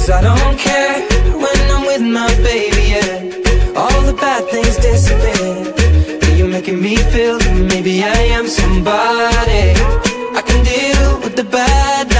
'Cause I don't care when I'm with my baby, yeah. All the bad things disappear. You're making me feel that maybe I am somebody. I can deal with the bad